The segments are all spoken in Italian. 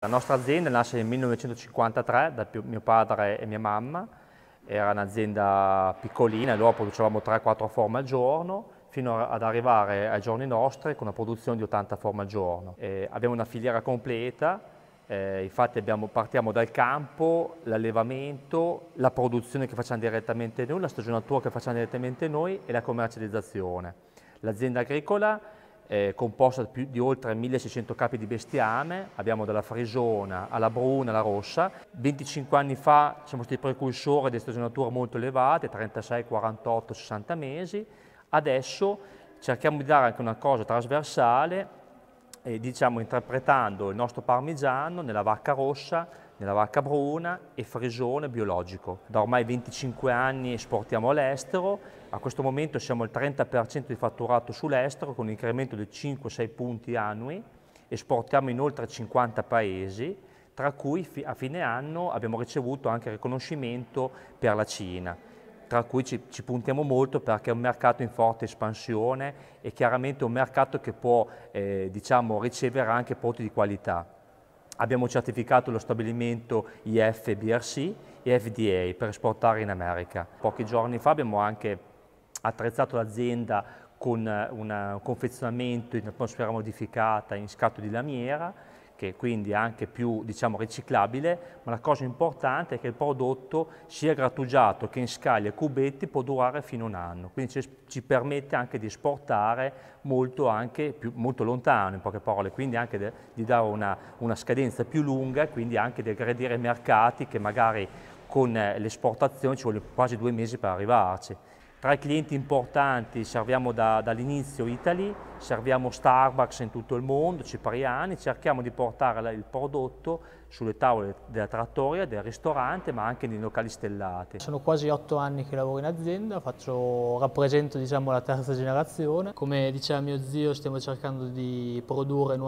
La nostra azienda nasce nel 1953 da mio padre e mia mamma, era un'azienda piccolina e dopo producevamo 3-4 forme al giorno, fino ad arrivare ai giorni nostri con una produzione di 80 forme al giorno. Abbiamo una filiera completa, infatti partiamo dal campo, l'allevamento, la produzione che facciamo direttamente noi, la stagionatura che facciamo direttamente noi e la commercializzazione. L'azienda agricola è composta di oltre 1600 capi di bestiame, abbiamo dalla frisona alla bruna alla rossa. 25 anni fa siamo stati precursori di stagionature molto elevate, 36, 48, 60 mesi. Adesso cerchiamo di dare anche una cosa trasversale, diciamo interpretando il nostro parmigiano nella vacca rossa, nella vacca bruna e frisone biologico. Da ormai 25 anni esportiamo all'estero, a questo momento siamo al 30% di fatturato sull'estero con un incremento di 5-6 punti annui, esportiamo in oltre 50 paesi, tra cui a fine anno abbiamo ricevuto anche riconoscimento per la Cina, tra cui ci puntiamo molto perché è un mercato in forte espansione e chiaramente un mercato che può diciamo, ricevere anche prodotti di qualità. Abbiamo certificato lo stabilimento IF, BRC e FDA per esportare in America. Pochi giorni fa abbiamo anche attrezzato l'azienda con un confezionamento in atmosfera modificata in scatto di lamiera, che quindi è anche più diciamo, riciclabile, ma la cosa importante è che il prodotto sia grattugiato che in scaglie e cubetti può durare fino a un anno, quindi ci permette anche di esportare molto lontano in poche parole, quindi anche di dare una scadenza più lunga e quindi anche di aggredire i mercati che magari con l'esportazione ci vogliono quasi 2 mesi per arrivarci. Tra i clienti importanti serviamo dall'inizio Italy, serviamo Starbucks in tutto il mondo, Cipriani, cerchiamo di portare il prodotto sulle tavole della trattoria, del ristorante, ma anche nei locali stellati. Sono quasi 8 anni che lavoro in azienda, rappresento diciamo, la terza generazione. Come diceva mio zio, stiamo cercando di produrre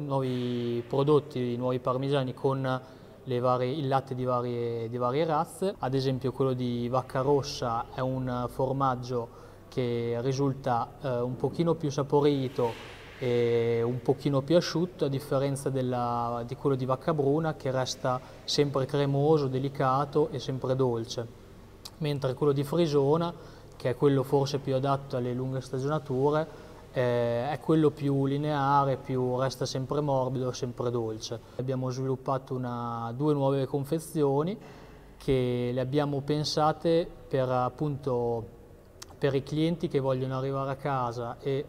nuovi prodotti, nuovi parmigiani con il latte di varie razze. Ad esempio quello di vacca rossa è un formaggio che risulta un pochino più saporito e un pochino più asciutto, a differenza di quello di vacca bruna che resta sempre cremoso, delicato e sempre dolce. Mentre quello di frisona, che è quello forse più adatto alle lunghe stagionature, è quello più lineare, resta sempre morbido, sempre dolce. Abbiamo sviluppato 2 nuove confezioni che le abbiamo pensate appunto per i clienti che vogliono arrivare a casa e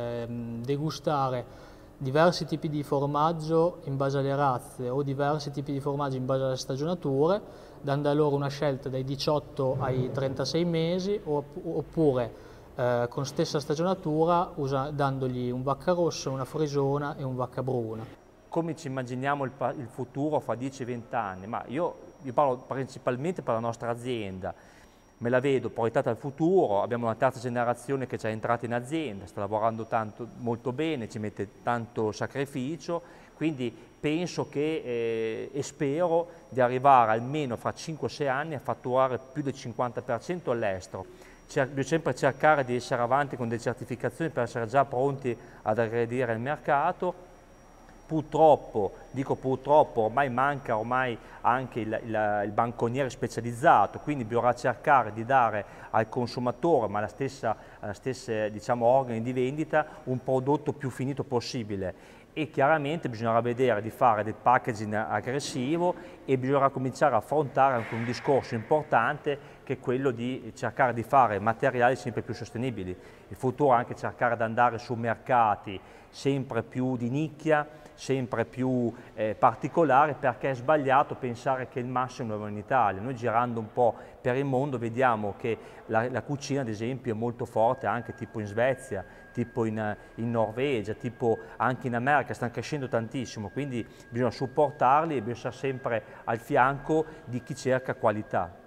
degustare diversi tipi di formaggio in base alle razze o diversi tipi di formaggio in base alle stagionature, dando a loro una scelta dai 18 ai 36 mesi oppure con stessa stagionatura dandogli un vacca rossa, una frisona e un vacca bruna. Come ci immaginiamo il futuro fra 10-20 anni? Ma io parlo principalmente per la nostra azienda, me la vedo proiettata al futuro, abbiamo una terza generazione che è già entrata in azienda, sta lavorando molto bene, ci mette tanto sacrificio, quindi penso che e spero di arrivare almeno fra 5-6 anni a fatturare più del 50% all'estero. Bisogna sempre cercare di essere avanti con delle certificazioni per essere già pronti ad aggredire il mercato. Purtroppo, dico purtroppo, ormai manca anche il banconiere specializzato, quindi bisogna cercare di dare al consumatore, ma alla stessa diciamo, organi di vendita, un prodotto più finito possibile. E chiaramente bisognerà vedere di fare del packaging aggressivo e bisognerà cominciare a affrontare anche un discorso importante che è quello di cercare di fare materiali sempre più sostenibili. Il futuro è anche cercare di andare su mercati sempre più di nicchia, sempre più particolari, perché è sbagliato pensare che il massimo lo in Italia. Noi girando un po' per il mondo vediamo che la cucina ad esempio è molto forte anche tipo in Svezia, tipo in Norvegia, tipo anche in America, stanno crescendo tantissimo, quindi bisogna supportarli e bisogna essere sempre al fianco di chi cerca qualità.